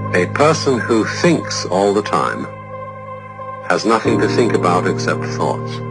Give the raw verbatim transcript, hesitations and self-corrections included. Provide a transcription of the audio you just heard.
A person who thinks all the time has nothing to think about except thoughts.